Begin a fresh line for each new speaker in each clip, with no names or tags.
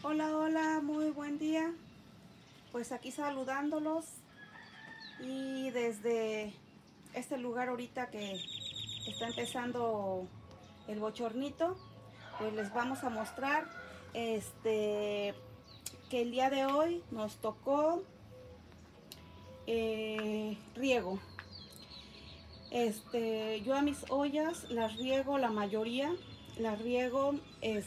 Hola, hola, muy buen día. Pues aquí saludándolos y desde este lugar ahorita que está empezando el bochornito, pues les vamos a mostrar que el día de hoy nos tocó riego. Yo a mis ollas las riego, la mayoría las riego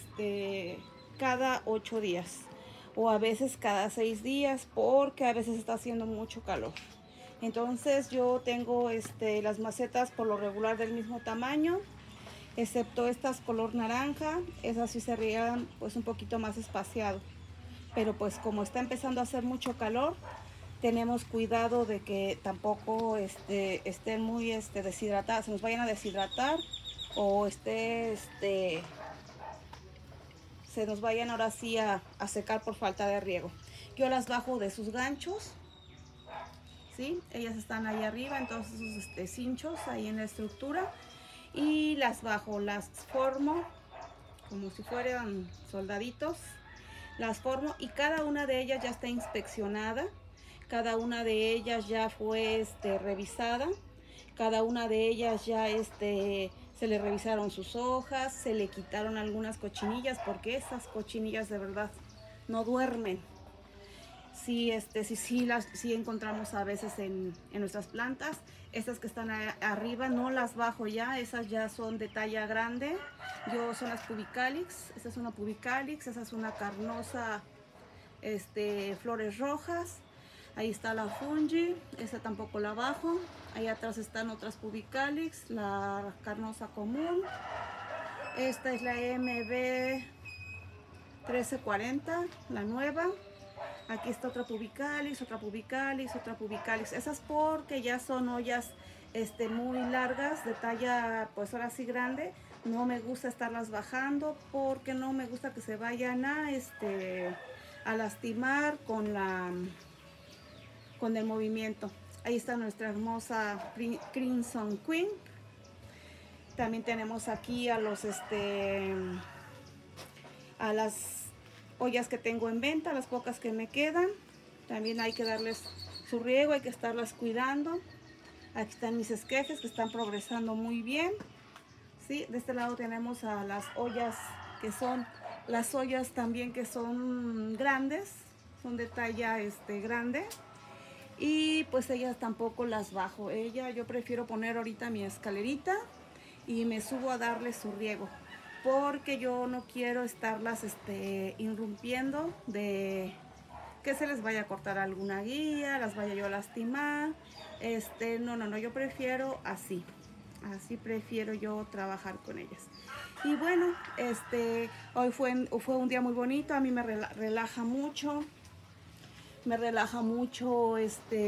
cada 8 días o a veces cada 6 días porque a veces está haciendo mucho calor. Entonces yo tengo las macetas por lo regular del mismo tamaño, excepto estas color naranja, esas sí se riegan pues un poquito más espaciado. Pero pues como está empezando a hacer mucho calor, tenemos cuidado de que tampoco estén muy deshidratadas, se nos vayan a deshidratar o se nos vayan ahora sí a secar por falta de riego. Yo las bajo de sus ganchos, ¿sí? Ellas están ahí arriba, entonces sus cinchos ahí en la estructura, y las bajo, las formo como si fueran soldaditos, las formo y cada una de ellas ya está inspeccionada, cada una de ellas ya fue revisada, cada una de ellas ya se le revisaron sus hojas, se le quitaron algunas cochinillas porque esas cochinillas de verdad no duermen. Sí, sí encontramos a veces en nuestras plantas. Estas que están arriba no las bajo ya, esas ya son de talla grande. Yo son las pubicalix, esta es una pubicalix, esa es una carnosa, flores rojas. Ahí está la fungi, esa tampoco la bajo. Ahí atrás están otras pubicalix, la carnosa común. Esta es la MB 1340, la nueva. Aquí está otra pubicalis, otra pubicalis, otra pubicalis. Esas porque ya son ollas muy largas, de talla pues ahora sí grande. No me gusta estarlas bajando porque no me gusta que se vayan a lastimar con el movimiento. Ahí está nuestra hermosa Crimson Queen. También tenemos aquí a las ollas que tengo en venta, las pocas que me quedan. También hay que darles su riego, hay que estarlas cuidando. Aquí están mis esquejes que están progresando muy bien. ¿Sí? De este lado tenemos a las ollas que son las ollas también que son grandes, son de talla grande. Y pues ellas tampoco las bajo. Yo prefiero poner ahorita mi escalerita y me subo a darle su riego, porque yo no quiero estarlas irrumpiendo de que se les vaya a cortar alguna guía, las vaya yo a lastimar. No, yo prefiero así prefiero yo trabajar con ellas. Y bueno, hoy fue un día muy bonito, a mí me relaja mucho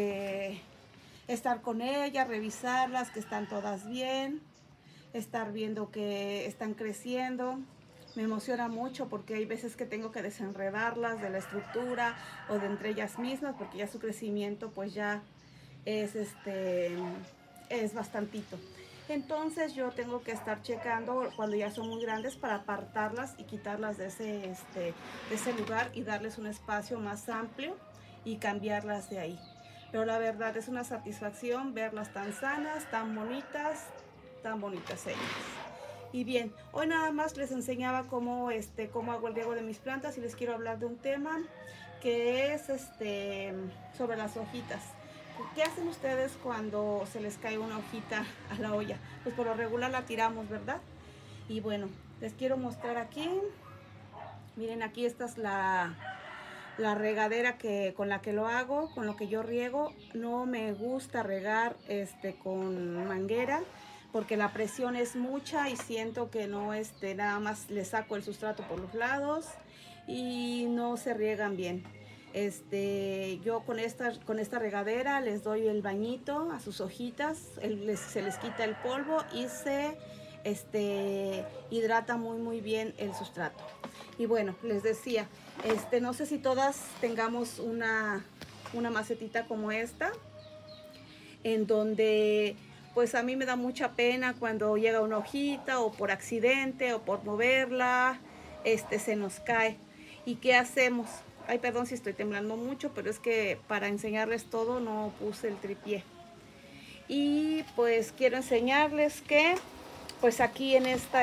estar con ellas, revisarlas, que están todas bien, estar viendo que están creciendo. Me emociona mucho porque hay veces que tengo que desenredarlas de la estructura o de entre ellas mismas, porque ya su crecimiento pues ya es es bastantito. Entonces yo tengo que estar checando cuando ya son muy grandes para apartarlas y quitarlas de ese lugar y darles un espacio más amplio y cambiarlas de ahí. Pero la verdad es una satisfacción verlas tan sanas, tan bonitas ellas. Y bien, hoy nada más les enseñaba cómo hago el riego de mis plantas y les quiero hablar de un tema que es sobre las hojitas. ¿Qué hacen ustedes cuando se les cae una hojita a la olla? Pues por lo regular la tiramos, ¿verdad? Y bueno, les quiero mostrar aquí. Miren, aquí esta es la regadera con la que lo hago, con lo que yo riego. No me gusta regar con manguera porque la presión es mucha y siento que no nada más le saco el sustrato por los lados y no se riegan bien. Yo con esta regadera les doy el bañito a sus hojitas, se les quita el polvo y se hidrata muy bien el sustrato. Y bueno, les decía, no sé si todas tengamos una macetita como esta, en donde pues a mí me da mucha pena cuando llega una hojita o por accidente o por moverla, se nos cae. ¿Y qué hacemos? Ay, perdón si estoy temblando mucho, pero es que para enseñarles todo no puse el tripié. Y pues quiero enseñarles que pues aquí en esta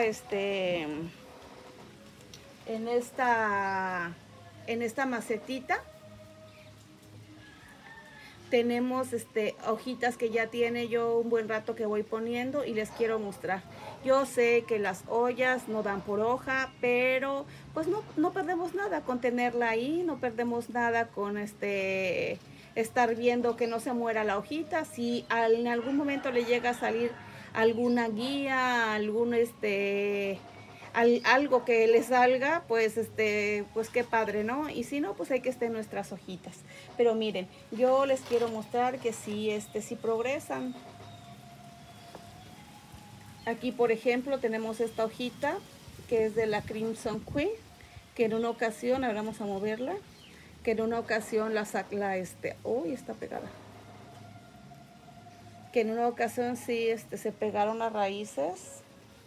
en esta macetita tenemos hojitas que ya tiene yo un buen rato que voy poniendo y les quiero mostrar. Yo sé que las ollas no dan por hoja, pero pues no perdemos nada con tenerla ahí, no perdemos nada con estar viendo que no se muera la hojita. Si en algún momento le llega a salir alguna guía, algún algo que le salga, pues pues qué padre, ¿no? Y si no, pues hay que estar en nuestras hojitas. Pero miren, yo les quiero mostrar que sí, sí progresan. Aquí, por ejemplo, tenemos esta hojita que es de la Crimson Queen, que en una ocasión, ahora vamos a moverla, que en una ocasión uy, está pegada. Que en una ocasión sí, se pegaron las raíces.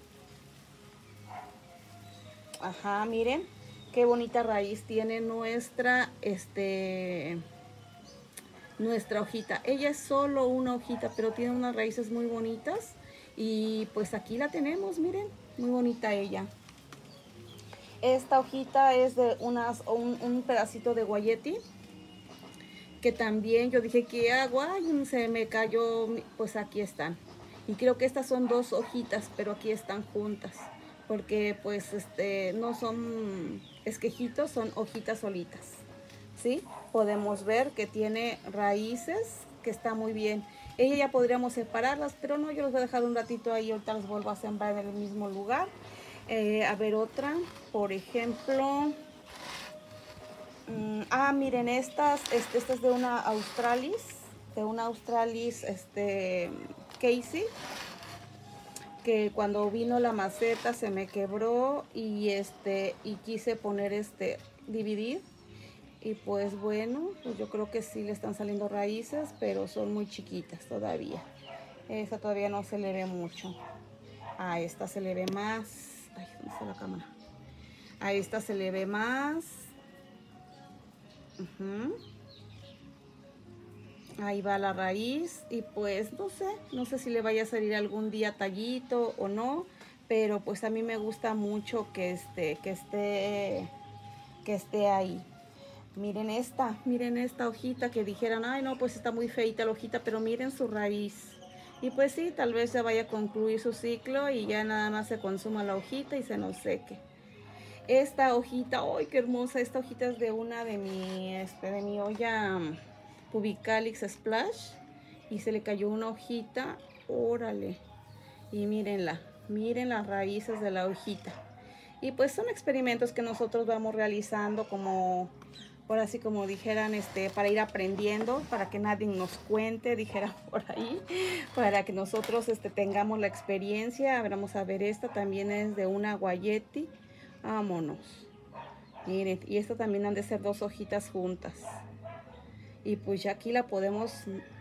Ajá, miren qué bonita raíz tiene nuestra hojita. Ella es solo una hojita, pero tiene unas raíces muy bonitas. Y pues aquí la tenemos, miren, muy bonita ella. Esta hojita es de un pedacito de guayeti, que también yo dije, ¿qué hago? Ay, se me cayó, pues aquí están. Y creo que estas son dos hojitas, pero aquí están juntas, porque pues no son esquejitos, son hojitas solitas, ¿sí? Podemos ver que tiene raíces, que está muy bien. Ella ya podríamos separarlas, pero no, yo los voy a dejar un ratito ahí, ahorita las vuelvo a sembrar en el mismo lugar. A ver otra, por ejemplo, miren, esta es de una Australis, Casey, que cuando vino la maceta se me quebró y quise poner dividir, y pues bueno, pues yo creo que sí le están saliendo raíces, pero son muy chiquitas todavía. Esta todavía no se le ve mucho. A esta se le ve más. Ay, ¿dónde está la cámara? A esta se le ve más. Ahí va la raíz y pues no sé si le vaya a salir algún día tallito o no, pero pues a mí me gusta mucho que esté ahí. Miren esta hojita, que dijeran, ay no, pues está muy feita la hojita, pero miren su raíz. Y pues sí, tal vez se vaya a concluir su ciclo y ya nada más se consuma la hojita y se nos seque. Esta hojita, ¡ay, qué hermosa! Esta hojita es de una de mi olla Pubicalix Splash, y se le cayó una hojita, órale, y mírenla, miren las raíces de la hojita. Y pues son experimentos que nosotros vamos realizando, como por así como dijeran, para ir aprendiendo, para que nadie nos cuente, dijeran por ahí, para que nosotros tengamos la experiencia. Vamos a ver, esta también es de una guayeti. Vámonos. Miren, y esta también han de ser dos hojitas juntas. Y pues ya aquí la podemos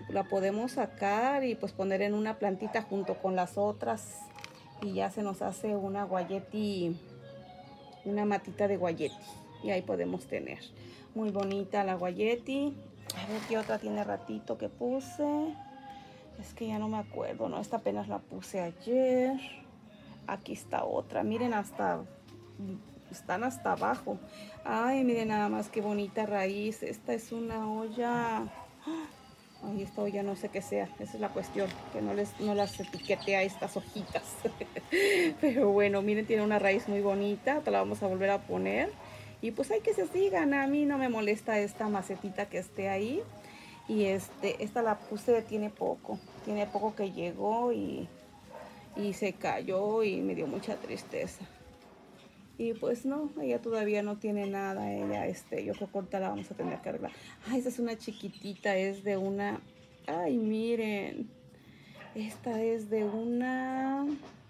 sacar y pues poner en una plantita junto con las otras. Y ya se nos hace una guayeti, una matita de guayeti. Y ahí podemos tener. Muy bonita la guayeti. A ver qué otra tiene ratito que puse. Es que ya no me acuerdo, ¿no? Esta apenas la puse ayer. Aquí está otra. Miren, están hasta abajo. Ay, miren nada más qué bonita raíz. Esta es una olla. Ay, esta olla no sé qué sea. Esa es la cuestión, que no las etiquete a estas hojitas. Pero bueno, miren, tiene una raíz muy bonita. Te la vamos a volver a poner. Y pues hay que se sigan. A mí no me molesta esta macetita que esté ahí. Y esta la puse, tiene poco que llegó y se cayó y me dio mucha tristeza. Y pues no, ella todavía no tiene nada. Ella, yo creo que ahorita la vamos a tener que arreglar. Ay, esta es una chiquitita, es de una... Ay, miren. Esta es de una...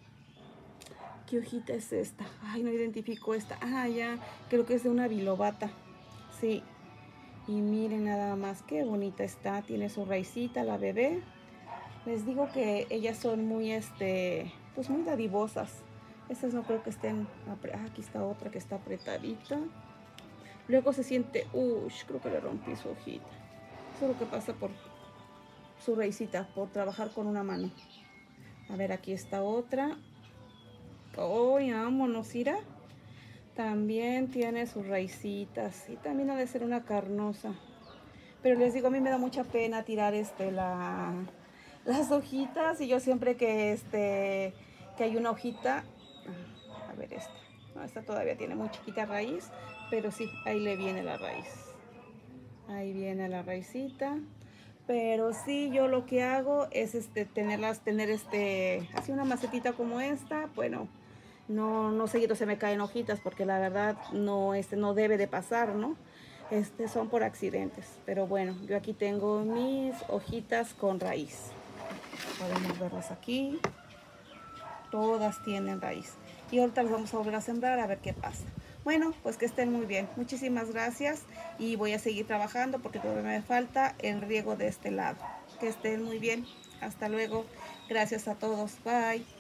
¿Qué hojita es esta? Ay, no identifico esta. Ah, ya, creo que es de una bilobata. Sí. Y miren nada más, qué bonita está. Tiene su raicita, la bebé. Les digo que ellas son muy, pues muy dadivosas. Estas no creo que estén... aquí está otra que está apretadita. Luego se siente, creo que le rompí su hojita. Eso es lo que pasa por su raicita, por trabajar con una mano. A ver, aquí está otra. Vámonos, Ira. También tiene sus raicitas y también ha de ser una carnosa. Pero les digo, a mí me da mucha pena tirar las hojitas, y yo siempre que hay una hojita, a ver esta. No, esta todavía tiene muy chiquita raíz, pero sí, ahí le viene la raíz. Ahí viene la raicita. Pero sí, yo lo que hago es tener así una macetita como esta. Bueno, no seguido se me caen hojitas, porque la verdad no debe de pasar, ¿no? Son por accidentes. Pero bueno, yo aquí tengo mis hojitas con raíz. Podemos verlas aquí. Todas tienen raíz. Y ahorita las vamos a volver a sembrar a ver qué pasa. Bueno, pues que estén muy bien. Muchísimas gracias y voy a seguir trabajando porque todavía me falta el riego de este lado. Que estén muy bien. Hasta luego. Gracias a todos. Bye.